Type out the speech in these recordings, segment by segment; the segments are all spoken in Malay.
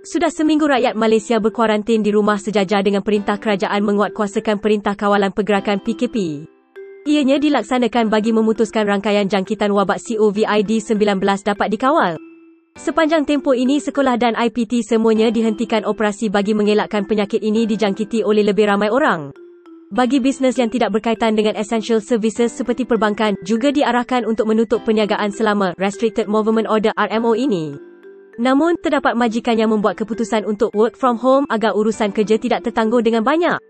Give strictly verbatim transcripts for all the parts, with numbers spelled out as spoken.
Sudah seminggu rakyat Malaysia berkuarantin di rumah sejajar dengan perintah kerajaan menguatkuasakan Perintah Kawalan Pergerakan P K P. Ianya dilaksanakan bagi memutuskan rangkaian jangkitan wabak COVID sembilan belas dapat dikawal. Sepanjang tempoh ini, sekolah dan I P T semuanya dihentikan operasi bagi mengelakkan penyakit ini dijangkiti oleh lebih ramai orang. Bagi bisnes yang tidak berkaitan dengan essential services seperti perbankan, juga diarahkan untuk menutup perniagaan selama Restricted Movement Order R M O ini. Namun, terdapat majikan yang membuat keputusan untuk work from home agar urusan kerja tidak tertangguh dengan banyak.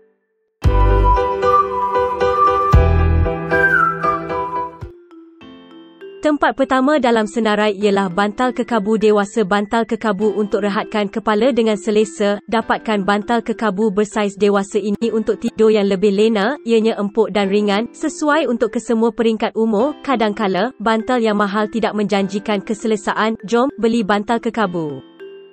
Tempat pertama dalam senarai ialah bantal kekabu dewasa. Bantal kekabu untuk rehatkan kepala dengan selesa. Dapatkan bantal kekabu bersaiz dewasa ini untuk tidur yang lebih lena. Ianya empuk dan ringan, sesuai untuk kesemua peringkat umur. Kadangkala, bantal yang mahal tidak menjanjikan keselesaan. Jom, beli bantal kekabu.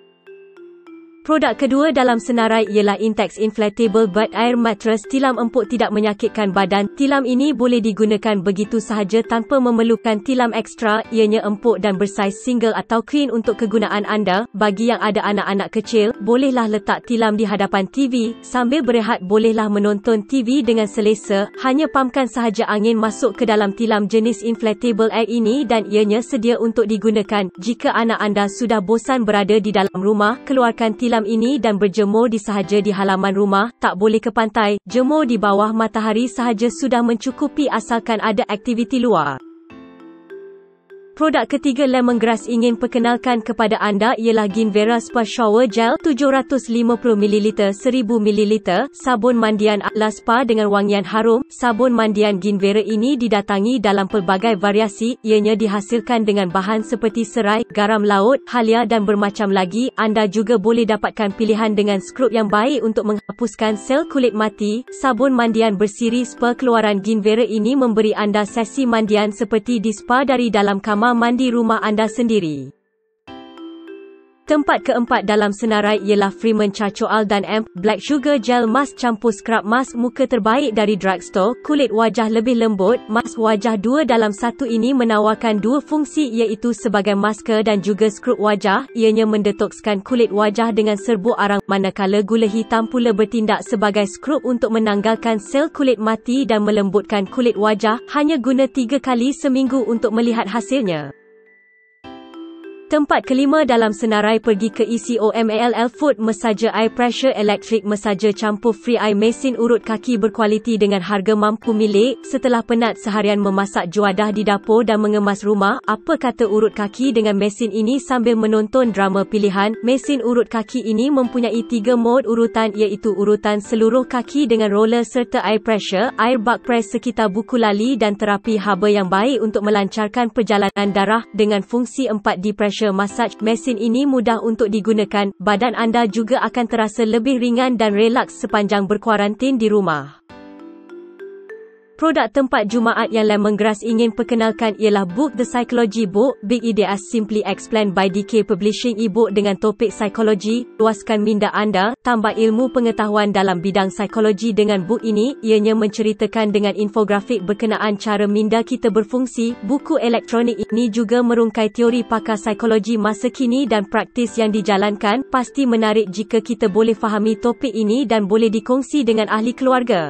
Produk kedua dalam senarai ialah Intex Inflatable Bed Air Mattress. Tilam empuk tidak menyakitkan badan. Tilam ini boleh digunakan begitu sahaja tanpa memerlukan tilam ekstra. Ianya empuk dan bersaiz single atau queen untuk kegunaan anda. Bagi yang ada anak-anak kecil, bolehlah letak tilam di hadapan T V. Sambil berehat, bolehlah menonton T V dengan selesa. Hanya pamkan sahaja angin masuk ke dalam tilam jenis Inflatable Air ini dan ianya sedia untuk digunakan. Jika anak anda sudah bosan berada di dalam rumah, keluarkan tilam ini dan berjemur di sahaja di halaman rumah. Tak boleh ke pantai, jemur di bawah matahari sahaja sudah mencukupi asalkan ada aktiviti luar. Produk ketiga lemongrass ingin perkenalkan kepada anda ialah Ginvera Spa Shower Gel tujuh ratus lima puluh mililiter seribu mililiter. Sabun mandian ala spa dengan wangian harum. Sabun mandian Ginvera ini didatangi dalam pelbagai variasi. Ianya dihasilkan dengan bahan seperti serai, garam laut, halia dan bermacam lagi. Anda juga boleh dapatkan pilihan dengan skrup yang baik untuk menghapuskan sel kulit mati. Sabun mandian bersiri spa keluaran Ginvera ini memberi anda sesi mandian seperti di spa dari dalam kamar mandi rumah anda sendiri. Tempat keempat dalam senarai ialah Freeman Charcoal dan Amp Black Sugar Gel Mask campur scrub mask muka terbaik dari drugstore. Kulit wajah lebih lembut. Mask wajah dua dalam satu ini menawarkan dua fungsi iaitu sebagai masker dan juga scrub wajah. Ianya mendetokskan kulit wajah dengan serbuk arang, manakala gula hitam pula bertindak sebagai scrub untuk menanggalkan sel kulit mati dan melembutkan kulit wajah. Hanya guna tiga kali seminggu untuk melihat hasilnya. Tempat kelima dalam senarai pergi ke E C O M A L L Foot Massager Air Pressure Electric Massager campur free air mesin urut kaki berkualiti dengan harga mampu milik. Setelah penat seharian memasak juadah di dapur dan mengemas rumah, apa kata urut kaki dengan mesin ini sambil menonton drama pilihan? Mesin urut kaki ini mempunyai tiga mod urutan iaitu urutan seluruh kaki dengan roller serta air pressure, air bug press sekitar buku lali dan terapi haba yang baik untuk melancarkan perjalanan darah. Dengan fungsi empat D pressure massage, mesin ini mudah untuk digunakan. Badan anda juga akan terasa lebih ringan dan relaks sepanjang berkuarantin di rumah. Produk tempat Jumaat yang lemongrass ingin perkenalkan ialah Book The Psychology Book. Big Ideas Simply Explained by D K Publishing e-book dengan topik psikologi. Luaskan minda anda, tambah ilmu pengetahuan dalam bidang psikologi dengan book ini. Ianya menceritakan dengan infografik berkenaan cara minda kita berfungsi. Buku elektronik ini juga merungkai teori pakar psikologi masa kini dan praktis yang dijalankan. Pasti menarik jika kita boleh fahami topik ini dan boleh dikongsi dengan ahli keluarga.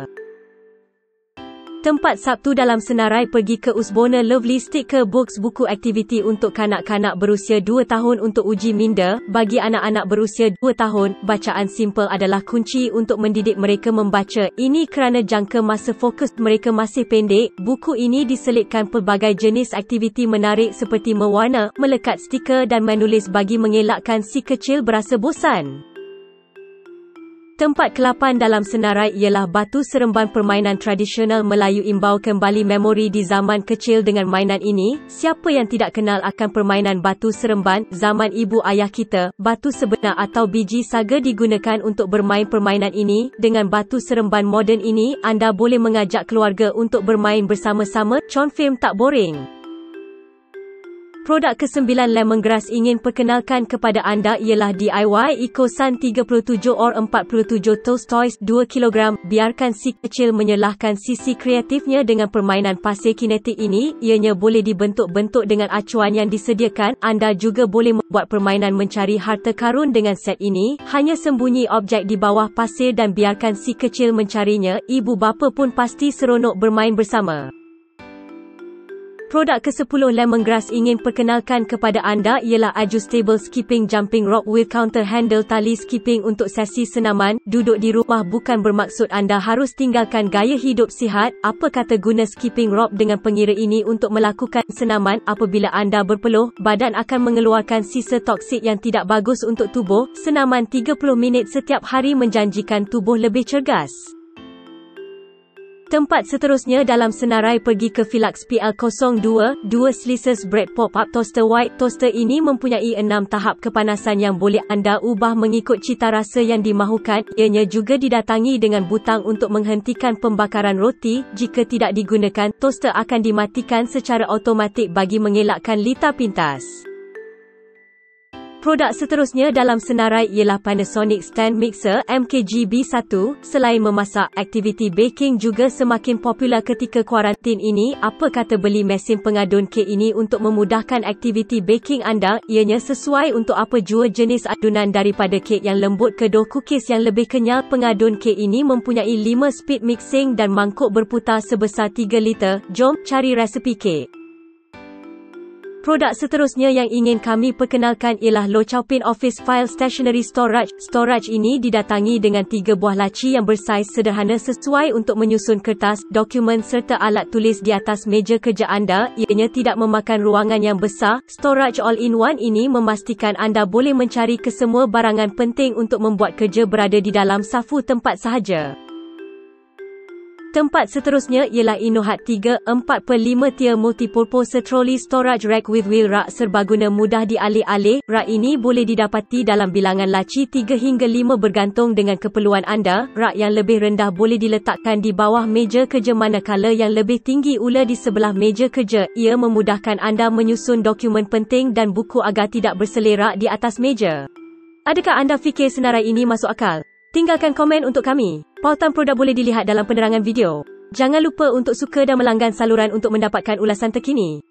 Tempat Sabtu dalam senarai pergi ke Usborne Lovely Sticker Books. Buku aktiviti untuk kanak-kanak berusia dua tahun untuk uji minda. Bagi anak-anak berusia dua tahun, bacaan simple adalah kunci untuk mendidik mereka membaca. Ini kerana jangka masa fokus mereka masih pendek. Buku ini diselitkan pelbagai jenis aktiviti menarik seperti mewarna, melekat stiker dan menulis bagi mengelakkan si kecil berasa bosan. Tempat kelapan dalam senarai ialah Batu Seremban Permainan Tradisional Melayu imbau kembali memori di zaman kecil dengan mainan ini. Siapa yang tidak kenal akan permainan batu seremban? Zaman ibu ayah kita, batu sebenar atau biji saga digunakan untuk bermain permainan ini. Dengan batu seremban moden ini, anda boleh mengajak keluarga untuk bermain bersama-sama. Confirm tak boring. Produk kesembilan Lemongrass ingin perkenalkan kepada anda ialah D I Y EcoSun tiga puluh tujuh or empat puluh tujuh Tolstoys dua kilogram. Biarkan si kecil menyelahkan sisi kreatifnya dengan permainan pasir kinetik ini. Ianya boleh dibentuk-bentuk dengan acuan yang disediakan. Anda juga boleh membuat permainan mencari harta karun dengan set ini. Hanya sembunyi objek di bawah pasir dan biarkan si kecil mencarinya. Ibu bapa pun pasti seronok bermain bersama. Produk kesepuluh Lemongrass ingin perkenalkan kepada anda ialah Adjustable Skipping Jumping Rope with Counter Handle Tali skipping untuk sesi senaman. Duduk di rumah bukan bermaksud anda harus tinggalkan gaya hidup sihat. Apa kata guna skipping rope dengan pengira ini untuk melakukan senaman? Apabila anda berpeluh, badan akan mengeluarkan sisa toksik yang tidak bagus untuk tubuh. Senaman tiga puluh minit setiap hari menjanjikan tubuh lebih cergas. Tempat seterusnya dalam senarai pergi ke Philax P L kosong dua dua Slices Bread Pop-Up Toaster White. Toaster ini mempunyai enam tahap kepanasan yang boleh anda ubah mengikut cita rasa yang dimahukan. Ianya juga didatangi dengan butang untuk menghentikan pembakaran roti. Jika tidak digunakan, toaster akan dimatikan secara automatik bagi mengelakkan litar pintas. Produk seterusnya dalam senarai ialah Panasonic Stand Mixer M K G B satu. Selain memasak, aktiviti baking juga semakin popular ketika kuarantin ini. Apa kata beli mesin pengadun kek ini untuk memudahkan aktiviti baking anda? Ianya sesuai untuk apa jua jenis adunan daripada kek yang lembut ke dough cookies yang lebih kenyal. Pengadun kek ini mempunyai lima speed mixing dan mangkuk berputar sebesar tiga liter. Jom cari resepi kek. Produk seterusnya yang ingin kami perkenalkan ialah Lo Chaupin Office File Stationery Storage. Storage ini didatangi dengan tiga buah laci yang bersaiz sederhana sesuai untuk menyusun kertas, dokumen serta alat tulis di atas meja kerja anda. Ianya tidak memakan ruangan yang besar. Storage all-in-one ini memastikan anda boleh mencari kesemua barangan penting untuk membuat kerja berada di dalam safu tempat sahaja. Tempat seterusnya ialah Inohat tiga empat per lima tier Multipurpose Trolley Storage Rack with Wheel Rak serbaguna mudah dialih-alih. Rak ini boleh didapati dalam bilangan laci tiga hingga lima bergantung dengan keperluan anda. Rak yang lebih rendah boleh diletakkan di bawah meja kerja manakala yang lebih tinggi ula di sebelah meja kerja. Ia memudahkan anda menyusun dokumen penting dan buku agar tidak berselerak di atas meja. Adakah anda fikir senarai ini masuk akal? Tinggalkan komen untuk kami. Pautan produk boleh dilihat dalam penerangan video. Jangan lupa untuk suka dan melanggan saluran untuk mendapatkan ulasan terkini.